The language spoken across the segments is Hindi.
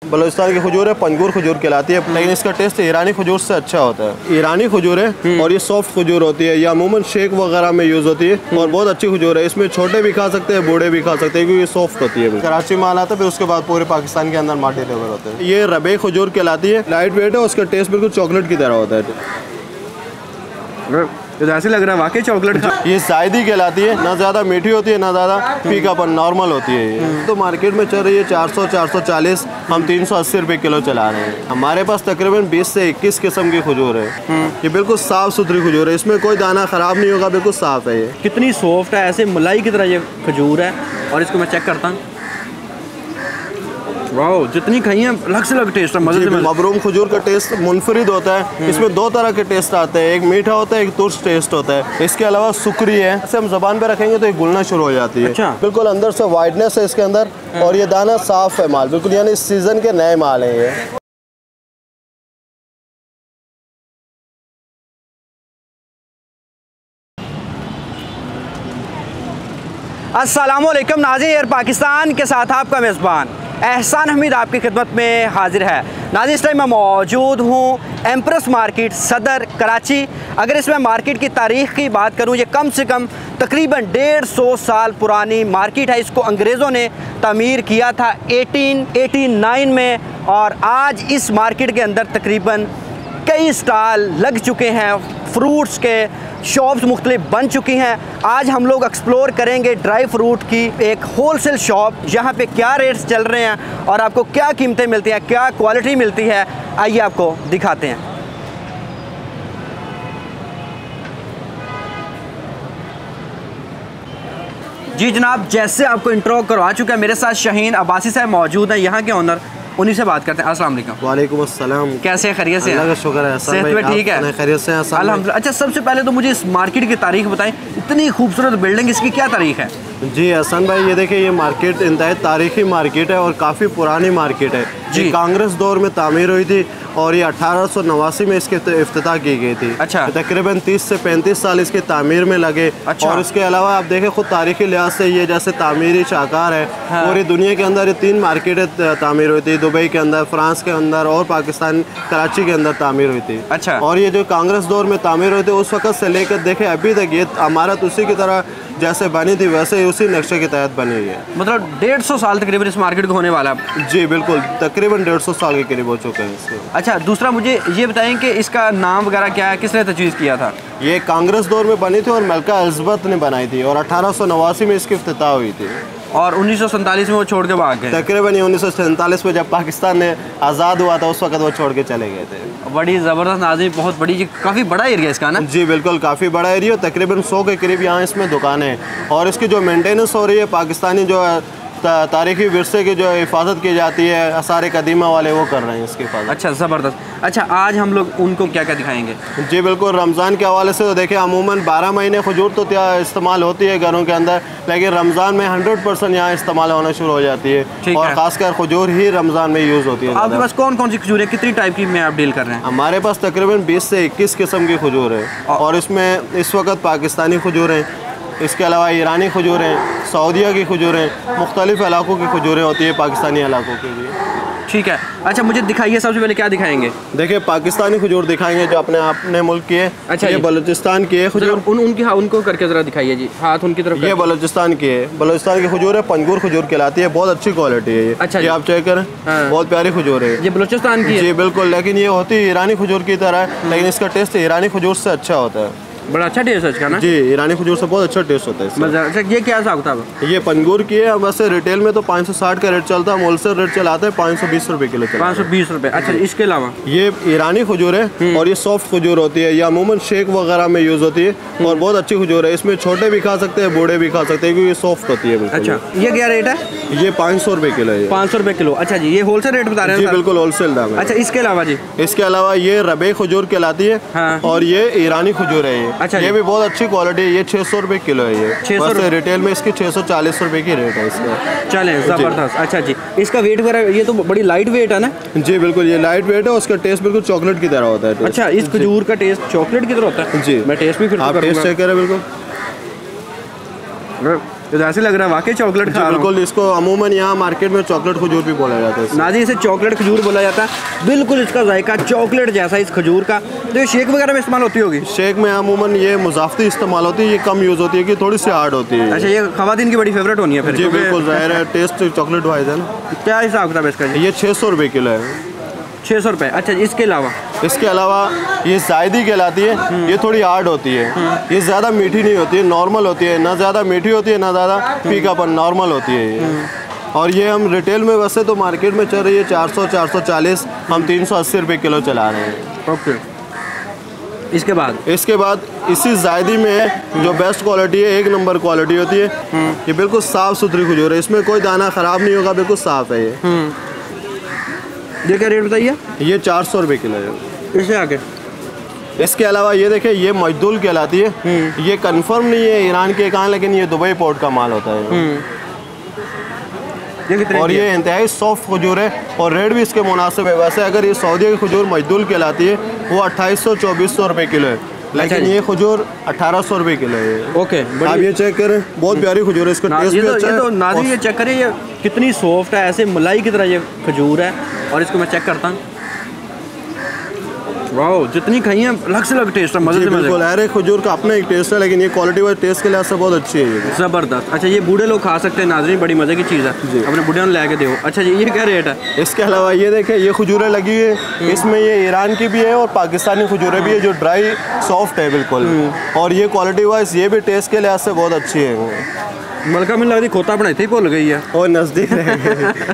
बलूचिस्तान की खजूर है, पंगूर खजूर कहलाती है, लेकिन इसका टेस्ट ईरानी खजूर से अच्छा होता है। ईरानी खजूर है और ये सॉफ्ट खजूर होती है, ये अमूमन शेक वगैरह में यूज होती है और बहुत अच्छी खजूर है। इसमें छोटे भी खा सकते हैं, बूढ़े भी खा सकते हैं, क्योंकि ये सॉफ्ट होती है। कराची माल आता है, फिर उसके बाद पूरे पाकिस्तान के अंदर माल डिलीवर होते हैं। ये रबे खजूर कहलाती है, लाइट वेट है, उसका टेस्ट बिल्कुल चॉकलेट की तरह होता है। तो ऐसे लग रहा है वाकई चॉकलेट का। ये जायदी कहलाती है, ना ज़्यादा मीठी होती है ना ज़्यादा फीकापन, नॉर्मल होती है। ये तो मार्केट में चल रही है 400 440, हम 380 रुपये किलो चला रहे हैं। हमारे पास तकरीबन 20 से 21 किस्म की खजूर है। ये बिल्कुल साफ़ सुथरी खजूर है, इसमें कोई दाना ख़राब नहीं होगा, बिल्कुल साफ़ है। ये कितनी सॉफ्ट है, ऐसे मलाई की तरह ये खजूर है। और इसको मैं चेक करता हूँ, वाह, जितनी खाई है अलग से अलग टेस्ट है, मज़े से। मबरूम खजूर का टेस्ट मुनफरिद होता है। इसमें दो तरह के टेस्ट आते हैं, एक मीठा होता है, एक तुर्स टेस्ट होता है। इसके अलावा सुकरी है, इसे हम ज़बान पे रखेंगे तो ये घुलना शुरू हो जाती है। अच्छा। बिल्कुल अंदर से वाइटनेस है इसके अंदर, और ये दाना साफ है माल बिल्कुल, यानी इस सीज़न के नए माल हैं ये। अस्सलामुअलैकुम नाज़रीन, एयर पाकिस्तान के साथ आपका मेज़बान एहसान हमीद आपकी खिदमत में हाजिर है। नाज़रीन, इस टाइम मैं मौजूद हूँ एम्प्रेस मार्केट, सदर कराची। अगर इसमें मार्केट की तारीख़ की बात करूँ, ये कम से कम तकरीबन 150 साल पुरानी मार्केट है। इसको अंग्रेज़ों ने तामीर किया था 1889 में, और आज इस मार्केट के अंदर तकरीबन कई स्टॉल लग चुके हैं, फ्रूट्स के शॉप्स मुख्तलिफ बन चुकी हैं। आज हम लोग एक्सप्लोर करेंगे ड्राई फ्रूट की एक होलसेल शॉप, जहाँ पे क्या रेट्स चल रहे हैं और आपको क्या कीमतें मिलती हैं, क्या क्वालिटी मिलती है। आइए आपको दिखाते हैं। जी जनाब, जैसे आपको इंट्रो करवा चुका है, मेरे साथ शाहीन अब्बासी साहब मौजूद हैं, यहाँ के ओनर। उन्हीं से बात करते हैं। अस्सलाम वालेकुम। वालेकुम अस्सलाम। कैसे खैरियत से? अल्लाह का शुक्र है, सेहत में ठीक है? खैरियत से हैं अल्हम्दुलिल्लाह। अच्छा, सबसे पहले तो मुझे इस मार्केट की तारीख बताएं, इतनी खूबसूरत बिल्डिंग, इसकी क्या तारीख है? जी हसन भाई, ये देखिए, ये मार्केट इंतहाई तारीखी मार्केट है और काफ़ी पुरानी मार्केट है। ये कांग्रेस दौर में तामीर हुई थी और ये 1889 में इसकी इफ्तिताह की गई थी। अच्छा। तकरीबन 30 से 35 साल इसकी तामीर में लगे। अच्छा। और इसके अलावा आप देखें, खुद तारीखी लिहाज से ये जैसे तामीरी शाहकार है। हाँ। पूरी दुनिया के अंदर ये 3 मार्केटें तामीर हुई थी, दुबई के अंदर, फ्रांस के अंदर और पाकिस्तान कराची के अंदर तामीर हुई थी। अच्छा। और ये जो कांग्रेस दौर में तामीर हुई थी, उस वक्त से लेकर देखें अभी तक ये इमारत उसी की तरह जैसे बनी थी वैसे ही उसी नक्शे के तहत बनी हुई है। मतलब 150 साल तकरीबन इस मार्केट को होने वाला है। जी बिल्कुल, तकरीबन 150 साल के करीब हो चुके हैं इसके। अच्छा, दूसरा मुझे ये बताएं कि इसका नाम वगैरह क्या है, किसने तजवीज़ किया था? ये कांग्रेस दौर में बनी थी और मलका एलिज़ाबेथ ने बनाई थी, और 1889 में इसकी इफ्तिताह हुई थी। और 1947 में वो छोड़ के भाग गए। तकरीबन 1947 में जब पाकिस्तान ने आज़ाद हुआ था, उस वक्त वो छोड़ के चले गए थे। बड़ी ज़बरदस्त नाज़रीन, बहुत बड़ी, काफ़ी बड़ा एरिया इसका ना? जी बिल्कुल, काफ़ी बड़ा एरिया, तकरीबन 100 के करीब यहाँ इसमें दुकानें हैं। और इसकी जो मेंटेनेंस हो रही है, पाकिस्तानी जो तारीखी विरसे की जो हिफाजत की जाती है, आसार कदीमा वाले वो कर रहे हैं इसकी हिफाजत। अच्छा, ज़बरदस्त। अच्छा, आज हम लोग उनको क्या क्या दिखाएंगे? जी बिल्कुल, रमज़ान के हवाले से तो देखिए, अमूमन 12 महीने खजूर तो इस्तेमाल होती है घरों के अंदर, लेकिन रमज़ान में 100% यहाँ इस्तेमाल होना शुरू हो जाती है। और ख़ासकर खजूर ही रमज़ान में यूज़ होती है। तो आपके पास कौन कौन सी खजूर है, कितनी टाइप की में आप डील कर रहे हैं? हमारे पास तकरीबन 20 से 21 किस्म की खजूर है, और इसमें इस वक्त पाकिस्तानी खजूर हैं, इसके अलावा ईरानी खजूर हैं, सऊदीया की खजूर हैं, मुख्तलिफ़ इलाकों की खजूरें होती है, पाकिस्तानी इलाकों के लिए। ठीक है। अच्छा, मुझे दिखाइए, सबसे पहले क्या दिखाएंगे? देखिए, पाकिस्तानी खजूर दिखाएंगे जो अपने मुल्क की है। अच्छा, ये बलूचिस्तान की है खजूर। उनको करके ज़रा दिखाइए जी, हाथ उनकी तरफ। ये बलूचिस्तान की है, बलूचिस्तान की खजूर है, पंगूर खजूर कहलाती है, बहुत अच्छी क्वालिटी है ये। अच्छा, ये आप चेक करें। हाँ। बहुत प्यारी खजूर है ये बलूचिस्तान की है। जी बिल्कुल, लेकिन ये होती है ईरानी खजूर की तरह, लेकिन इसका टेस्ट ईरानी खजूर से अच्छा होता है। बड़ा अच्छा टेस्ट है इसका ना? जी, ईरानी खजूर से बहुत अच्छा टेस्ट होता है इसका। अच्छा, ये क्या हिसाब किताब है? ये पंगूर की है। वैसे रिटेल में तो 560 का रेट चलता है, होलसेल रेट चलाता है 520 रुपए किलो। 520 रुपए। अच्छा, इसके अलावा ये ईरानी खजूर है और ये सॉफ्ट खजूर होती है, ये अमूमन शेक वगैरह में यूज होती है और बहुत अच्छी खजूर है। इसमें छोटे भी खा सकते हैं, बूढ़े भी खा सकते हैं, क्योंकि ये सॉफ्ट होती है। अच्छा, ये क्या रेट है? ये 500 रुपए किलो है। 500 रुपए किलो। अच्छा जी, ये होलसेल रेट बता रहे हैं? जी बिल्कुल, होलसेल दाम है। अच्छा, इसके अलावा जी? इसके अलावा ये रबे खजूर कहलाती है। हाँ। और ये ईरानी खजूर है ये। अच्छा, ये भी बहुत अच्छी क्वालिटी है। ये 600 रुपए किलो है ये। 600 रुपए रिटेल में इसकी 640 रुपए की रेट है इसका। चलें, जबरदस्त। अच्छा जी, इसका वेट वगैरह, ये तो बड़ी लाइट वेट है ना? जी बिल्कुल, ये लाइट वेट है, उसका टेस्ट बिल्कुल चॉकलेट की तरह होता है। अच्छा, इस खजूर का टेस्ट चॉकलेट की तरह होता है? जी, मैं टेस्ट भी फिर आप टेस्ट चेक करें। बिल्कुल तो ऐसे लग रहा है वाकई चॉकलेट खा रहा हूँ। बिल्कुल, इसको अमूमन यहाँ मार्केट में चॉकलेट खजूर भी बोला जाता है। नाज़रीन इसे चॉकलेट खजूर बोला जाता है। बिल्कुल इसका जायका चॉकलेट जैसा इस खजूर का। तो ये शेक वगैरह में इस्तेमाल होती होगी? शेक में अमूमन ये मुज़ाफ़ती इस्तेमाल होती है, ये कम यूज़ होती है कि थोड़ी सी हार्ड होती है। अच्छा, ये ख़वातीन की बड़ी फेवरेट होनी है फिर? जी बिल्कुल, ज़ाहिर है टेस्ट चॉकलेट वाइज है ना। क्या हिसाब किताब इसका? ये 600 रुपये किलो है। 600 रुपये। अच्छा, इसके अलावा ये जायदी कहलाती है, ये थोड़ी हार्ड होती है, ये ज़्यादा मीठी नहीं होती है, नॉर्मल होती है, ना ज़्यादा मीठी होती है ना ज़्यादा फीकापन, नॉर्मल होती है ये। और ये हम रिटेल में वैसे तो मार्केट में चल रही है 400 440, हम 380 रुपये किलो चला रहे हैं। ओके। इसके बाद इसी जायदी में है जो बेस्ट क्वालिटी है, एक नंबर क्वालिटी होती है। ये बिल्कुल साफ़ सुथरी खजूर है, इसमें कोई दाना ख़राब नहीं होगा, बिल्कुल साफ़ है ये क्या रेट बताइए? ये 400 रुपये किलो है। इससे आगे इसके अलावा ये देखें, ये मजदूल कहलाती है। ये कंफर्म नहीं है ईरान के कहाँ, लेकिन ये दुबई पोर्ट का माल होता है। और ये इंतहाई सॉफ्ट खजूर है और रेट भी इसके मुनासिब है। वैसे अगर ये सऊदी की खजूर मजदूल कहलाती है वो 2800-2400 रुपये किलो है, लेकिन ये खजूर 1800 रुपये किलो है। ओके, आप ये चेक करें, बहुत प्यारी खजूर है, इसका टेस्ट भी अच्छा है। तो नाज़रीन ये चेक करें, ये कितनी सॉफ्ट है, ऐसे मलाई की तरह ये खजूर है। और इसको मैं चेक करता हूँ। वाह, जितनी खाई है अलग से अलग टेस्ट है, मज़े से। बिल्कुल, हर एक खजूर का अपना एक टेस्ट है, लेकिन ये क्वालिटी वाइज टेस्ट के लिहाज से बहुत अच्छी है ये। ज़बरदस्त। अच्छा, ये बूढ़े लोग खा सकते हैं नाज़रीन, बड़ी मज़े की चीज़ है, अपने बूढ़े में ला के दो। अच्छा जी, ये क्या रेट है? इसके अलावा ये देखें, ये खजूरें लगी हुई है, इसमें ये ईरान की भी है और पाकिस्तानी खजूरें भी है जो ड्राई सॉफ्ट है बिल्कुल। और ये क्वालिटी वाइज ये भी टेस्ट के लिहाज से बहुत अच्छी है। मलका में लगती खोता बनाई थी, भूल गई है और नज़दीक रह गई।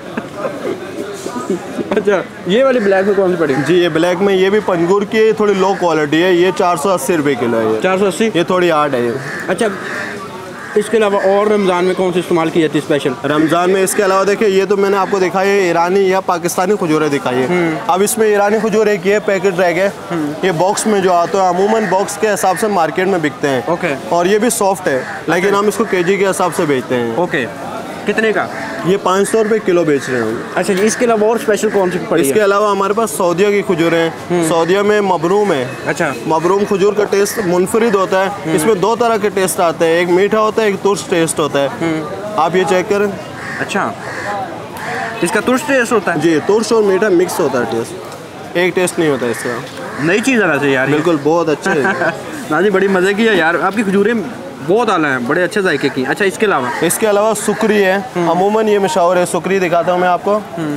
अच्छा, ये वाली ब्लैक में कौन सी पड़ी? जी, ये ब्लैक में ये भी पंजगुर की है, थोड़ी लो क्वालिटी है, ये 480 रुपये किलो है। 480? ये थोड़ी हार्ड है ये। अच्छा, इसके अलावा और रमज़ान में कौन सी इस्तेमाल की जाती है स्पेशल? रमज़ान में इसके अलावा देखिए, ये तो मैंने आपको दिखाई है ईरानी या पाकिस्तानी खजूरें दिखाई है। अब इसमें ईरानी खजूर एक ये पैकेट रह गए, ये बॉक्स में जो आता है, अमूमन बॉक्स के हिसाब से मार्केट में बिकते हैं। ओके। और ये भी सॉफ्ट है, लेकिन हम इसको केजी के हिसाब से बेचते हैं। ओके, कितने का? ये 500 रुपये किलो बेच रहे हैं। अच्छा जी, इसके अलावा और स्पेशल कौन सी पड़ी है? इसके अलावा हमारे पास सऊदिया की खजूरें हैं। सऊदिया में मबरूम है। अच्छा। मबरूम खजूर का टेस्ट मुनफरिद होता है। इसमें दो तरह के टेस्ट आते हैं, एक मीठा होता है, एक तुर्श टेस्ट होता है। आप ये चेक करें। अच्छा, इसका तुर्श टेस्ट होता है? जी, तुर्श और मीठा मिक्स होता है टेस्ट, एक टेस्ट नहीं होता इसका। नई चीज़ है वैसे यार। बिल्कुल, बहुत अच्छे है। नाजी, बड़ी मज़े की है यार, आपकी खजूरें बहुत आला हैं, बड़े अच्छे जायके की। अच्छा, इसके अलावा सुकरी है। अमूमन ये मशहूर है, सुकरी दिखाता हूँ मैं आपको।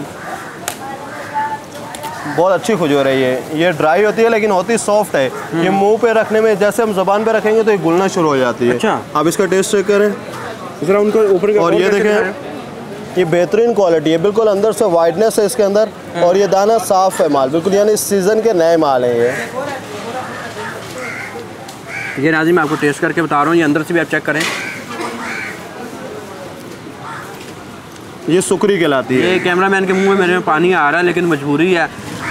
बहुत अच्छी खजूर है ये ड्राई होती है लेकिन होती सॉफ्ट है। ये मुंह पे रखने में, जैसे हम ज़बान पे रखेंगे तो ये घुलना शुरू हो जाती है। अच्छा। आप इसका टेस्ट चेक करें ज़रा, उनको ऊपर। और ये देखें, ये बेहतरीन क्वालिटी है, बिल्कुल अंदर से वाइटनेस है इसके अंदर। और ये दाना साफ़ है माल, बिल्कुल यानी इस सीज़न के नए माल हैं ये नाज़ी, मैं आपको टेस्ट करके बता रहा हूँ, ये अंदर से भी आप चेक करें। ये सुकरी कहलाती है। ये कैमरामैन के मुंह में मेरे में पानी आ रहा है, लेकिन मजबूरी है।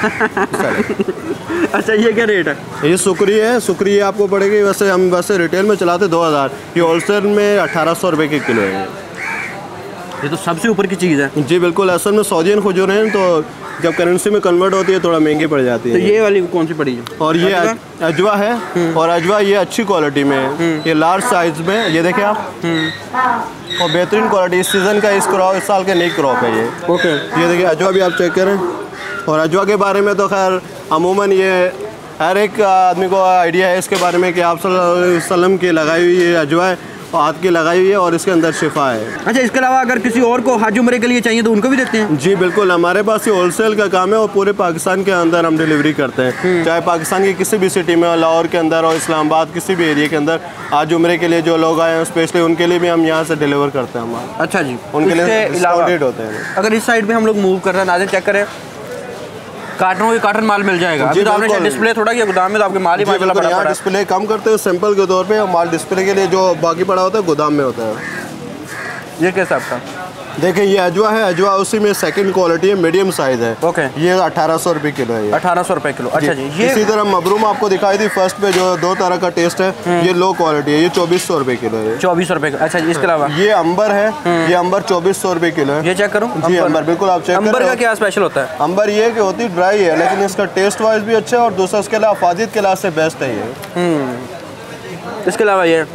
अच्छा, ये क्या रेट है? ये सुकरी है। सुकरी आपको पड़ेगी, वैसे हम रिटेल में चलाते 2000, ये होलसेल में 1800 रुपये के किलो है। ये तो सबसे ऊपर की चीज़ है। जी बिल्कुल, असल में सऊदियन खजूर हैं, तो जब करेंसी में कन्वर्ट होती है थोड़ा महंगी पड़ जाती है। तो ये वाली कौन सी पड़ी है? और ये अजवा है। और अजवा ये अच्छी क्वालिटी में है, ये लार्ज साइज में, ये देखें आप। और बेहतरीन क्वालिटी, इस सीज़न का इस साल का नई क्रॉप है ये। ओके। ये देखिए, अजवा भी आप चेक करें। और अजवा के बारे में तो खैर अमूमन ये हर एक आदमी को आइडिया है इसके बारे में कि आप सल्लल्लाहु अलैहि वसल्लम की लगाई हुई ये अजवा है, हाथ की लगाई हुई है और इसके अंदर शिफा है। अच्छा, इसके अलावा अगर किसी और को हज उम्रे के लिए चाहिए तो उनको भी देते हैं? जी बिल्कुल, हमारे पास ये होलसेल का काम है और पूरे पाकिस्तान के अंदर हम डिलीवरी करते हैं। चाहे पाकिस्तान की किसी भी सिटी में, लाहौर के अंदर और इस्लामाबाद किसी भी एरिया के अंदर हज उम्रे के लिए जो लोग आए हैं स्पेशली उनके लिए भी हम यहाँ से डिलीवर करते हैं। हमारा अच्छा जी, उनके लिए डिस्काउंटेड होते हैं। अगर इस साइड पे हम लोग मूव कर रहे हैं, नाज़रीन चेक करें, कार्टनों के कार्टन माल मिल जाएगा। अभी तो आपने डिस्प्ले थोड़ा किया, गोदाम में तो आपके माल ही माशाल्लाह पड़ा है। डिस्प्ले कम करते हैं सैंपल के तौर पे, और माल डिस्प्ले के लिए जो बाकी पड़ा होता है गोदाम में होता है। ये कैसा आपका? देखिए, ये अजवा है। अजवा उसी में सेकंड क्वालिटी है, मीडियम साइज है। ओके। ये 1800 रुपये किलो है। 1800 रुपये किलो। अच्छा जी। ये इसी तरह मबरूम आपको दिखाई थी फर्स्ट पे, जो दो तरह का टेस्ट है, ये लो क्वालिटी है, ये 2400 रुपये किलो है। 2400 रुपये। अच्छा जी, इसके अलावा ये अंबर है, ये अंबर 2400 रुपये किलो है। ये चेक करूँ? जी अंबर, बिल्कुल आप चेक करें। अंबर का क्या स्पेशल होता है? अंबर ये कि होती ड्राई है लेकिन इसका टेस्ट वाइज भी अच्छा है और दूसरा इसके अलावा अफादियत के लिहाज से बेस्ट है ये। इसके अलावा ये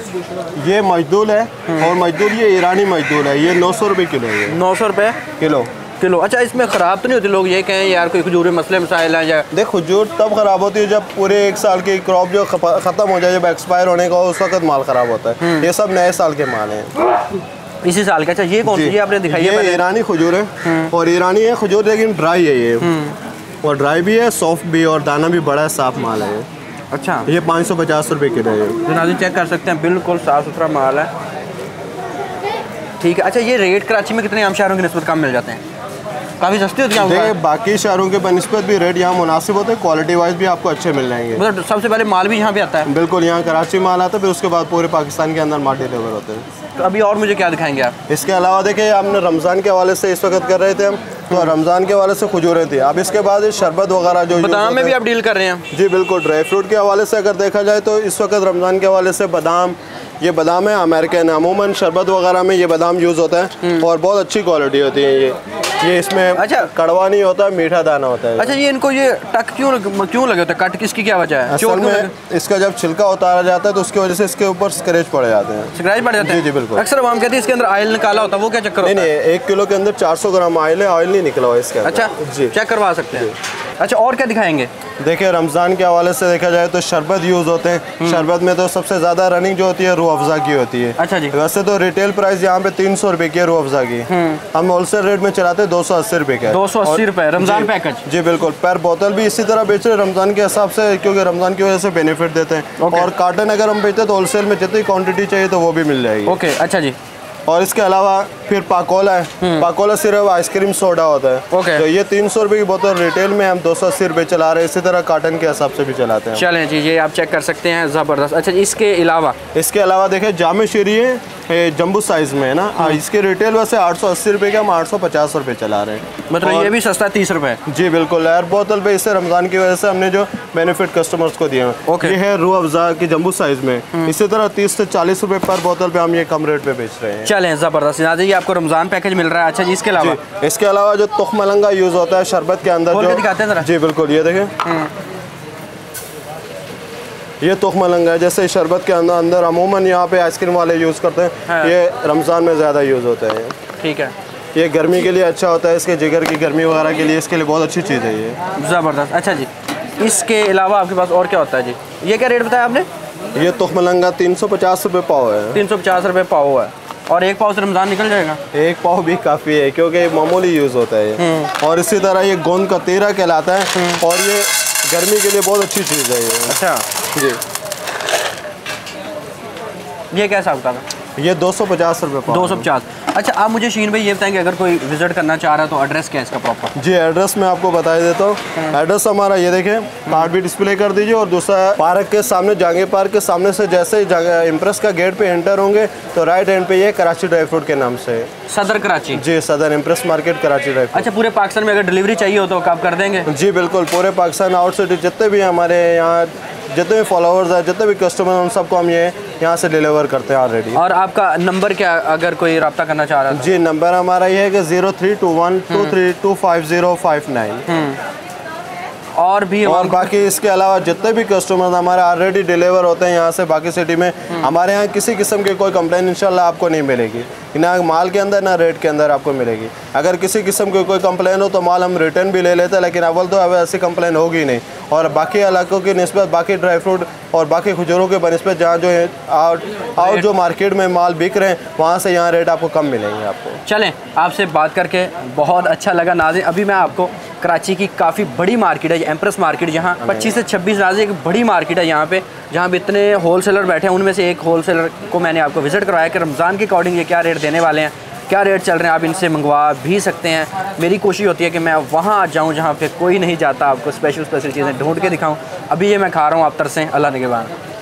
ये मजदूर है और मजदूर ये ईरानी मजदूर है, ये 900 रुपये किलो है। 900 रुपये किलो। अच्छा, इसमें ख़राब तो नहीं होती? लोग ये कहें यार कोई खजूर मसले मसाइल हैं या? देख, खजूर तब ख़राब होती है जब पूरे 1 साल की क्रॉप जो ख़त्म हो जाए, जब एक्सपायर होने का उस वक्त माल ख़राब होता है। ये सब नए साल के माल हैं, इसी साल का। अच्छा, ये कौन सी ये आपने दिखाई है? ये ईरानी खजूर है और ईरानी है खजूर, लेकिन ड्राई है ये, और ड्राई भी है, सॉफ्ट भी, और दाना भी बड़ा है, साफ माल है ये। अच्छा, ये 550 रुपये किलो है। तो नाज़रीन चेक कर सकते हैं, बिल्कुल साफ़ सुथरा माल है। ठीक है। अच्छा, ये रेट कराची में कितने आम शहरों की निस्बत कम मिल जाते हैं? काफ़ी सस्ती होती है? बाकी शहरों के बनस्बत भी रेट यहाँ मुनासिब होते हैं, क्वालिटी वाइज भी आपको अच्छे मिल जाएंगे। मतलब सबसे पहले माल भी यहाँ पे आता है? बिल्कुल, यहाँ कराची माल आता है, फिर उसके बाद पूरे पाकिस्तान के अंदर माल डिलीवर होते हैं। तो अभी और मुझे क्या दिखाएंगे आप? इसके अलावा देखिए, हमने रमज़ान के हवाले से इस वक्त कर रहे थे हम, तो रमज़ान के हवाले से खजूरें थी। अब इसके बाद शरबत वगैरह जो बादाम में भी आप डील कर रहे हैं? जी बिल्कुल। ड्राई फ्रूट के हवाले से अगर देखा जाए तो इस वक्त रमज़ान के हवाले से बादाम, ये बादाम है अमेरिकन, अमूमन शरबत वगैरह में ये बादाम यूज़ होता है और बहुत अच्छी क्वालिटी होती है ये इसमें अच्छा कड़वा नहीं होता, मीठा दाना होता है। अच्छा, ये इनको ये टक क्यों लगे होते हैं? कट किसकी क्या वजह है? असल में इसका जब छिलका उतारा जाता है तो उसकी वजह से इसके ऊपर स्क्रैच पड़ जाते हैं। स्क्रैच पड़ जाते हैं? जी बिल्कुल। अक्सर हम कहते हैं इसके अंदर ऑयल निकाला होता है, वो क्या चक्कर होता है? नहीं, 1 किलो के अंदर 400 ग्राम ऑयल है, ऑयल नहीं निकला हुआ इसके अंदर। अच्छा जी, चेक करवा सकते हैं। अच्छा, और क्या दिखाएंगे? देखिए, रमज़ान के हवाले से देखा जाए तो शरबत यूज़ होते हैं। शरबत में तो सबसे ज़्यादा रनिंग जो होती है रूह अफ़ज़ा की होती है। अच्छा जी। वैसे तो रिटेल प्राइस यहाँ पे 300 रुपये की है रूह अफ़ज़ा की, हम होलसेल रेट में चलाते हैं 280 रुपये का। 280 रुपये रमज़ान पैकेज? जी बिल्कुल। पर बोतल भी इसी तरह बेच रहे हैं रमज़ान के हिसाब से, क्योंकि रमज़ान की वजह से बेनिफिट देते हैं। और कार्टन अगर हम बेचते हैं तो होलसेल में जितनी क्वान्टिटी चाहिए तो वो भी मिल जाएगी। ओके, अच्छा जी। और इसके अलावा फिर पाकोला है। पाकोला सिर्फ आइसक्रीम सोडा होता है। ओके। तो ये 300 रुपये की बोतल रिटेल में हम 280 रुपये चला रहे हैं, इसी तरह कार्टन के हिसाब से भी चलाते हैं। चलें जी, ये आप चेक कर सकते हैं, ज़बरदस्त। अच्छा, इसके अलावा देखें जामे शीरी है, जम्बू साइज़ में है ना, इसके रिटेल वैसे 880 रुपये का हम 850 रुपये चला रहे हैं। मतलब ये भी सस्ता है, 30 रुपये? जी बिल्कुल। एयर बोतल पे इससे रमज़ान की वजह से हमने जो बेनिफिट कस्टमर्स को दिए हैं। ये है रूह अफ़ज़ा की जम्बू साइज़ में, इसी तरह 30 से 40 रुपये पर बोतल पे हम ये कम रेट पे बेच रहे हैं। चलें, ज़बरदस्त। ये आपको रमज़ान पैकेज मिल रहा है। अच्छा जी, इसके अलावा जो तुख मलंगा यूज़ होता है शरबत के अंदर, जो दिखाते हैं जरा। जी बिल्कुल, ये देखें, ये तुख मलंगा है। जैसे शरबत के अंदर अमूमन यहाँ पे आइसक्रीम वाले यूज़ करते हैं। हाँ। ये रमज़ान में ज़्यादा यूज़ होता है। ठीक है। ये गर्मी के लिए अच्छा होता है, इसके जिगर की गर्मी वगैरह के लिए इसके लिए बहुत अच्छी चीज़ है ये। ज़बरदस्त। अच्छा जी, इसके अलावा आपके पास और क्या होता है जी? ये क्या रेट बताया आपने? ये तुख मलंगा 350 रुपये पाव है। 350 रुपये पाव है। और एक पाव से रमज़ान निकल जाएगा? एक पाव भी काफ़ी है, क्योंकि मामूली यूज़ होता है। और इसी तरह ये गोंद का तेरा कहलाता है और ये गर्मी के लिए बहुत अच्छी चीज़ है ये। अच्छा जी। ये कैसा होता है? ये 250 रुपये पाव। 250। अच्छा, आप मुझे शीन भाई ये बताएंगे, अगर कोई विजिट करना चाह रहा है तो एड्रेस क्या है इसका प्रॉपर? जी, एड्रेस मैं आपको बता देता हूँ। एड्रेस हमारा ये देखें, कार्ड भी डिस्प्ले कर दीजिए। और दूसरा, पार्क के सामने, जहांगीर पार्क के सामने से जैसे इम्प्रेस का गेट पे एंटर होंगे तो राइट हैंड पे ये कराची ड्राई फ्रूट के नाम से, सदर कराची? जी, Saddar Empress market Karachi dry fruit. अच्छा, पूरे पाकिस्तान में अगर डिलीवरी चाहिए हो तो आप कर देंगे? जी बिल्कुल, पूरे पाकिस्तान आउट सिटी जितने भी हमारे यहाँ जितने भी फॉलोअर्स हैं, जितने भी कस्टमर हैं, उन सबको हम ये यहाँ से डिलीवर करते हैं ऑलरेडी। और आपका नंबर क्या, अगर कोई रब्ता करना चाह रहा है? जी, नंबर हमारा ये है कि 0321232559। और बाकी इसके अलावा जितने भी कस्टमर हमारे ऑलरेडी डिलीवर होते हैं यहाँ से बाकी सिटी में, हमारे यहाँ किसी किस्म की कोई कंप्लेन इंशाल्लाह आपको नहीं मिलेगी, ना माल के अंदर ना रेट के अंदर आपको मिलेगी। अगर किसी किस्म की कोई कंप्लेन हो तो माल हम रिटर्न भी ले लेते हैं, लेकिन अव्वल तो अब ऐसी कंप्लेन होगी नहीं। और बाकी इलाकों की निस्बत, बाकी ड्राई फ्रूट और बाकी खजूरों के बनस्बत जहाँ जो आउट जो मार्केट में माल बिक रहे हैं, वहाँ से यहाँ रेट आपको कम मिलेंगे आपको। चलें, आपसे बात करके बहुत अच्छा लगा नाज़रीन। अभी मैं आपको कराची की काफ़ी बड़ी मार्केट है, एम्प्रेस मार्केट, जहाँ 25 से 26 नाज़रीन एक बड़ी मार्केट है यहाँ पे, जहाँ भी इतने होलसेलर बैठे हैं। उनमें से एक होलसेलर को मैंने आपको विज़िट करवाया कि रमज़ान के अकॉर्डिंग ये क्या रेट देने वाले हैं, क्या रेट चल रहे हैं। आप इनसे मंगवा भी सकते हैं। मेरी कोशिश होती है कि मैं वहाँ जाऊँ जहाँ पे कोई नहीं जाता, आपको स्पेशल चीज़ें ढूंढ के दिखाऊँ। अभी ये मैं खा रहा हूँ, आप तरसें। अल्लाह निगहबान।